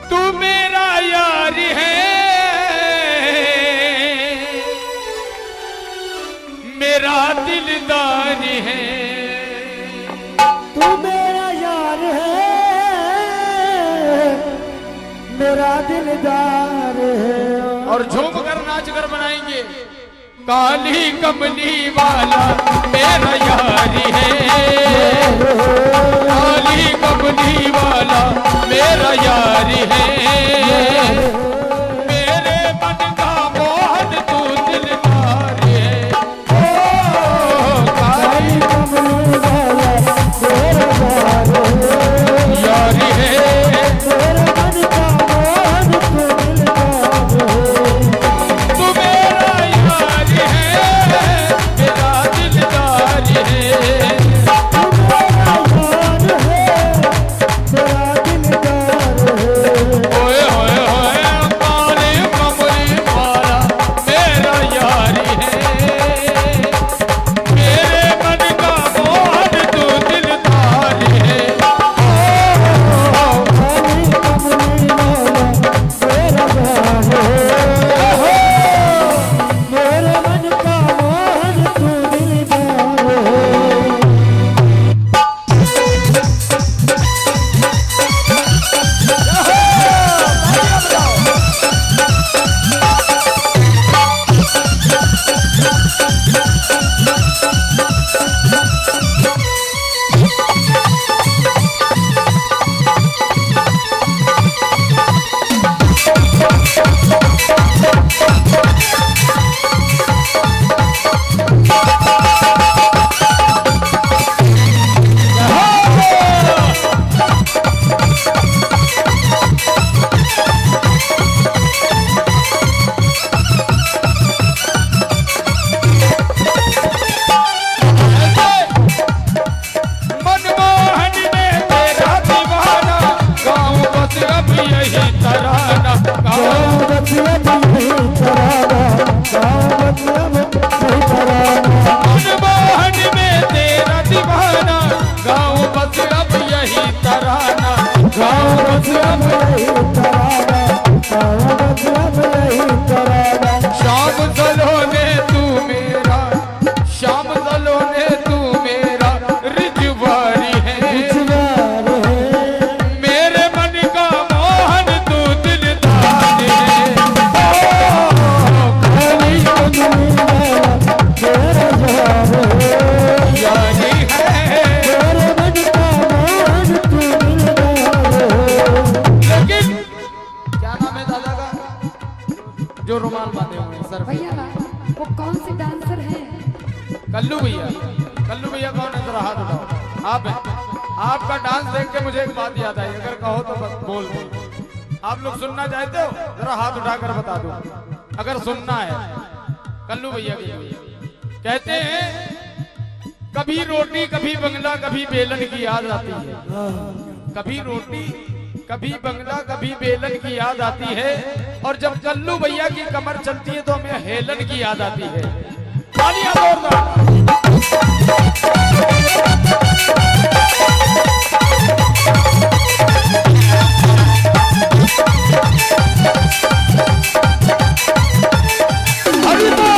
तू मेरा यार है, मेरा दिलदार है। तू मेरा यार है, मेरा दिलदार है। और झूम कर नाच कर बनाएंगे। काली कमली वाला मेरा यारी है, काली कमली वाला मेरा यारी है। मेरे मन का मोहन तू दिलदार है। ओ काली कमली वाला तेरा यारी है, मेरे मन का मोहन तू दिलदार है। तू मेरा यारी है, मेरा दिलदार है। तू मेरा यार है, मेरा दिलदार है। ओए होए होए काली कमली वाला मेरा यारी है, मेरे मन का मोहन तू दिलदार है। काली कमली वाला तेरा यार है, मेरे मन का मोहन तू दिलदार है। मनमोहन में तेरा दीवाना, गाँव बस अब यही तराना। गाँव मनमोहन में तेरा दीवाना, गाँव बस अब यही तराना। गाँव बस अब शाम सलोने तू मेरा, शाम सलोने तू मेरा रिजवारी है। मेरे मन का मोहन तू दिलदार है। काली यारी है, लेकिन क्या नाम है दादा का जो रुमाल बांधे हुए हैं सर पे? भैया वो कौन से डांसर हैं? कल्लू भैया। कल्लू भैया कौन है? जरा हाथ उठाओ। आप हैं। आपका डांस देख के मुझे एक बात याद आई, अगर कहो तो बस बोल दो। आप लोग सुनना चाहते हो? जरा हाथ उठाकर बता दो अगर सुनना है। कल्लू भैया की कहते हैं, कभी रोटी कभी बंगला कभी बेलन की याद आती है। कभी रोटी कभी बंगला कभी बेलन की याद आती है, और जब कल्लू भैया की कमर चलती है तो हमें हेलन की याद आती है। तालियां जोरदार। हरि बोल।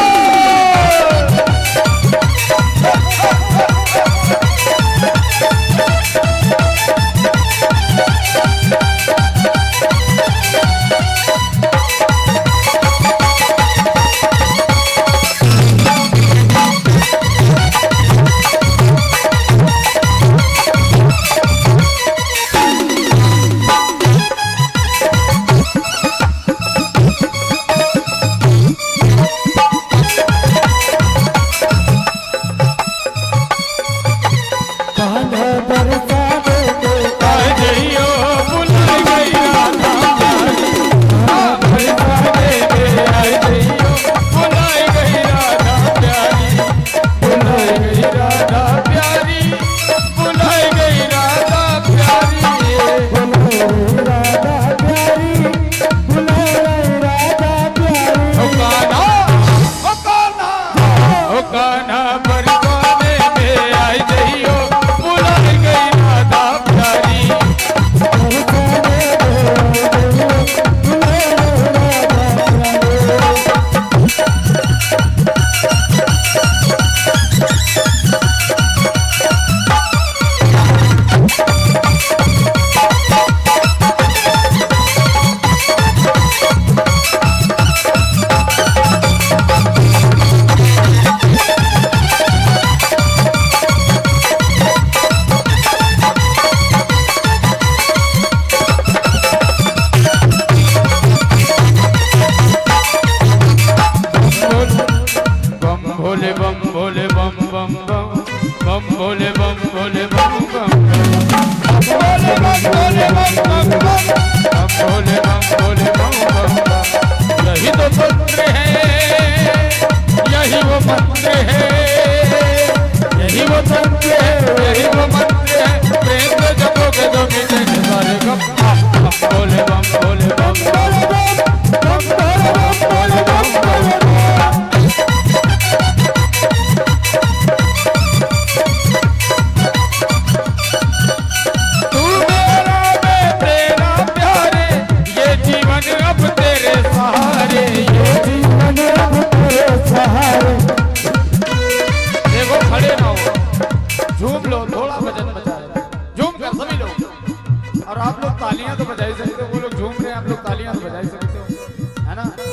तो बजा ही सकते हो, वो लोग झूम रहे हैं, आप लोग तालियां तो बजा ही सकते हो, है ना?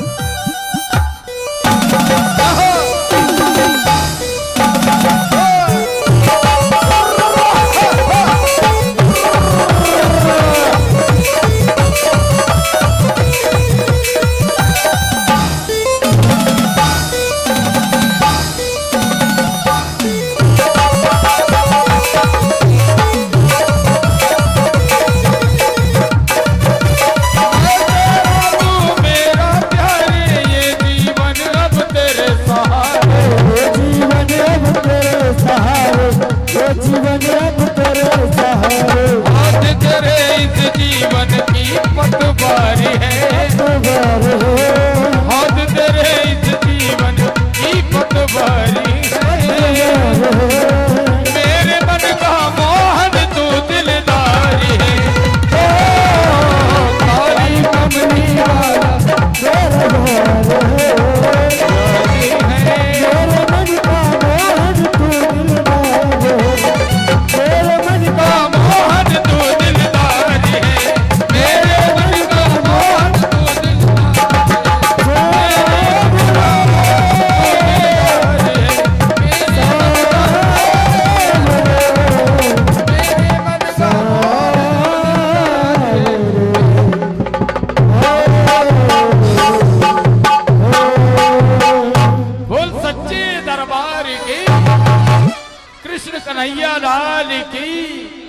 जीवन अब तेरे सहारे, आज तेरे इस जीवन की पतवारी है, आज तेरे इस जीवन की पतवारी है, मेरे मन का मोहन तू दिलदारी है, तारी कमली वाला तेरा द्वार है, मेरे मन का मोहन तू दिलदार है, मेरे मन का मोहन तू दिलदारी है, मेरे मन का मोहन तू बोल सच्चे दरबार की, कृष्ण कन्हैया लाल की।